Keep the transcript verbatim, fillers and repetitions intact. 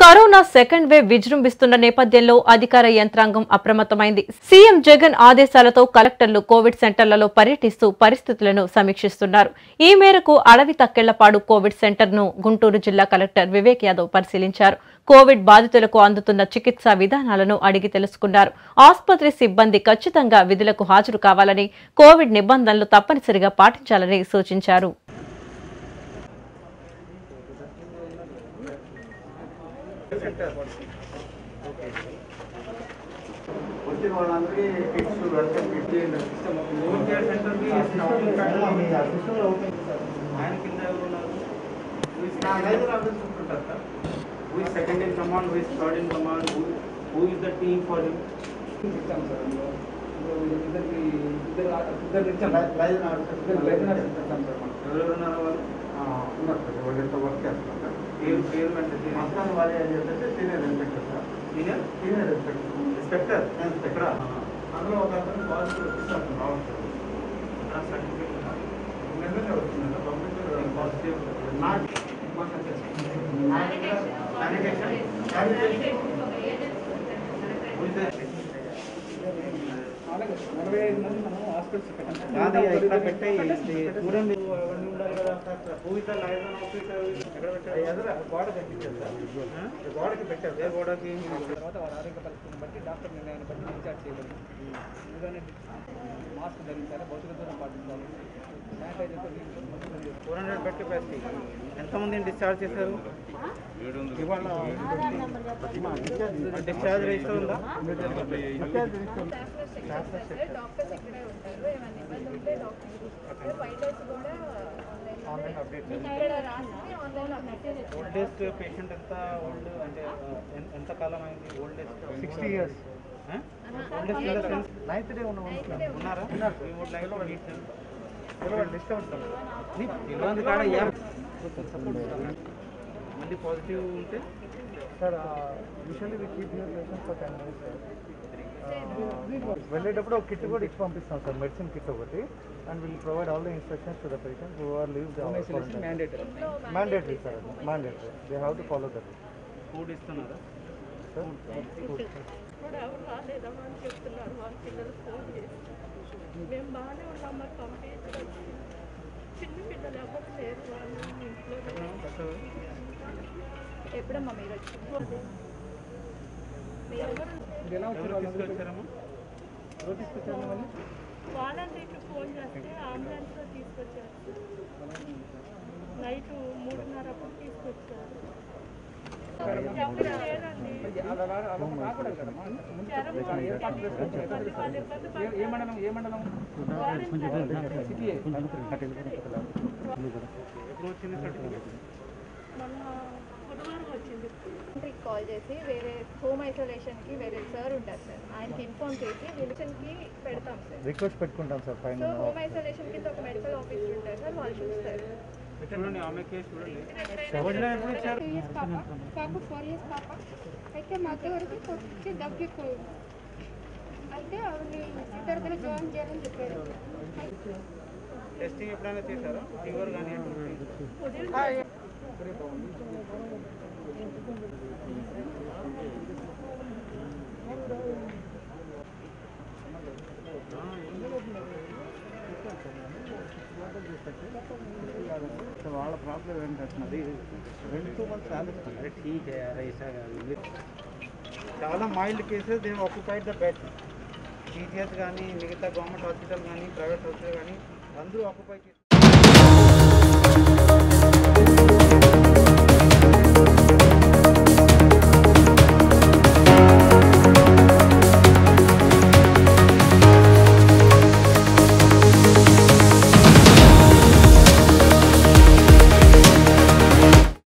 Corona second wave విజృంభిస్తున్న నేపథ్యంలో అధికార యంత్రాంగం అప్రమత్తమైంది. సీఎం జగన్ ఆదేశాలతో కలెక్టర్లు కోవిడ్ సెంటర్లలో పర్యటిస్తూ పరిస్థితులను సమీక్షిస్తున్నారు. ఈ మేరకు అడవి తక్కెళ్లపాడు కోవిడ్ సెంటర్ ను గుంటూరు జిల్లా కలెక్టర్ వివేక్ యాదవ్ పరిశీలించారు. కోవిడ్ బాధితులకు అందుతున్న చికిత్సా విధానాలను అడిగి తెలుసుకున్నారు. ఆసుపత్రి సిబ్బంది ఖచ్చితంగా విధులకు హాజరు కావాలని, కోవిడ్ నిబంధనలు తప్పనిసరిగా పాటించాలని సూచించారు. సెంటర్ ఓకే వచ్చే వాళ్ళందరికీ కిట్స్ వెల్కమ్ కిట్ చేయండి. హోమ్ కేర్ సెంటర్ కి సిస్టమ్ అవుతుంది సార్. ఆయన కింద ఎవరు ఉన్నారు? నా లైజర్ ఆఫీస్ ఉంటుంటారు sir. Who is second in command, who is third in command, who is the team for him ఇస్తాం సార్. ఇద్దరికి ఇద్దరు ఇద్దరు ఇచ్చాం లైజర్ ఆఫీస్ లైజర్ ఆఫీస్ ఇస్తాం సార్. ఎవరెవరు ఉన్నారో వాళ్ళు ఉన్నారు సార్. వాళ్ళు ఎంత వర్క్ చేస్తున్నారు. పేరు పేరు అంటే మస్తాన్ వారి అని చెప్పేసి senior inspector sir. Senior senior inspector inspector ఎక్కడ అందులో ఒక అతను పాజిటివ్ వచ్చినట్టు రావచ్చు. సర్టిఫికేట్ నిన్ననే వచ్చిందంట పంపించారు పాజిటివ్. నాట్ శానిటేషన్ శానిటేషన్ నలభై ఐదు మంది మనం హాస్పిటల్స్ పెట్టాం. ఇక్కడ పెట్టే చూడండి అవన్నీ ఉండాలి కదా. పూవిత లైజన్ ఆఫీసర్ ఎక్కడ పెట్టారు? ఎదురు గోడ కట్టించారు సార్. గోడకి పెట్టారు. ఏ గోడకి? తర్వాత వారి ఆరోగ్య పరిస్థితిని బట్టి డాక్టర్ నిర్ణయాన్ని బట్టి డిశ్చార్జ్ చేయలేదు. ఎందుకంటే మాస్క్ ధరించాలి, భౌతిక దూరం పాటించాలి, శానిటైజర్తో ఫోర్ హండ్రెడ్ బెడ్ కెపాసిటీ. ఎంతమందిని డిశ్చార్జ్ చేశారు? ఇవాళ డిశ్చార్జ్ రిజిస్టర్ ఉందా? డిశ్చార్జ్ రిజిస్టర్ డాక్టర్స్ ఇక్కడే ఉంటారు. ఏమైనా ఇబ్బంది ఉంటే డాక్టర్స్ వైట్ హౌస్ కూడా online update old age patient ఎంత ఓల్డ్ అంటే ఎంత కాలం అయింది? Old age sixty years old age ninth day ఉన్నారా? ఇబ్బంది కాడ మళ్ళీ పాజిటివ్ ఉంటే sir usually we keep your patients for ten minutes వెళ్ళేటప్పుడు ఒక కిట్ కూడా ఇచ్చి పంపిస్తాం సార్, మెడిసిన్ కిట్ ఒకటి. And will provide all the instructions to the patient who are leave mandatory mandatory sir. Mandatory they have to follow that. Food ఇస్తున్నారా sir? Food ఎవరు రాలేదమ్మని చెప్తున్నారు వాళ్ళ పిల్లలు ఫోన్ చేసి. మేము బాగానే ఉన్నాం, మరి పంపించారు. చిన్న పిల్లలు ఎవరు లేరు వాళ్ళు ఇంట్లో. ఎప్పుడమ్మా మీరు వచ్చి వాలంటీర్లు ఫోన్ చేస్తే అంబులెన్స్లో తీసుకొచ్చారు. నైట్ మూడున్నర అప్పుడు తీసుకొచ్చారు. ఏ మండలం ఏ మండలం కాల్ చేసి వేరే హోమ్ ఐసోలేషన్ కి వేరే సార్ ఉంటారు సార్, ఆయనకి ఇన్ఫార్మ్ చేసి రిలేషన్ కి పెడతాం సార్. రిక్వెస్ట్ పెట్టుకుంటాం సార్. పైన సో హోమ్ ఐసోలేషన్ కి ఒక మెడికల్ ఆఫీసర్ ఉంటారు సార్, వాళ్ళు చూస్తారు. చూడండి ఆమె కేసు చూడండి. పాప ఫోర్ ఇయర్స్ పాప అయితే మధ్య వరకు వచ్చి దగ్గు అయితే ఆవిడని ఇద్దరు జాయిన్ చేయాలని చెప్పారు. టెస్టింగ్ ఎప్పుడైనా చేశారా? ఫీవర్ కానీ వాళ్ళ ప్రాబ్లం ఏంటంటున్నది రెండు టూ మంత్స్ రాలేదు. ఠీక్ చాలా mild cases they occupied the bed. Teachers కానీ మిగతా గవర్నమెంట్ హాస్పిటల్ కానీ ప్రైవేట్ హాస్పిటల్ కానీ అందరూ ఆక్యుపై చేసి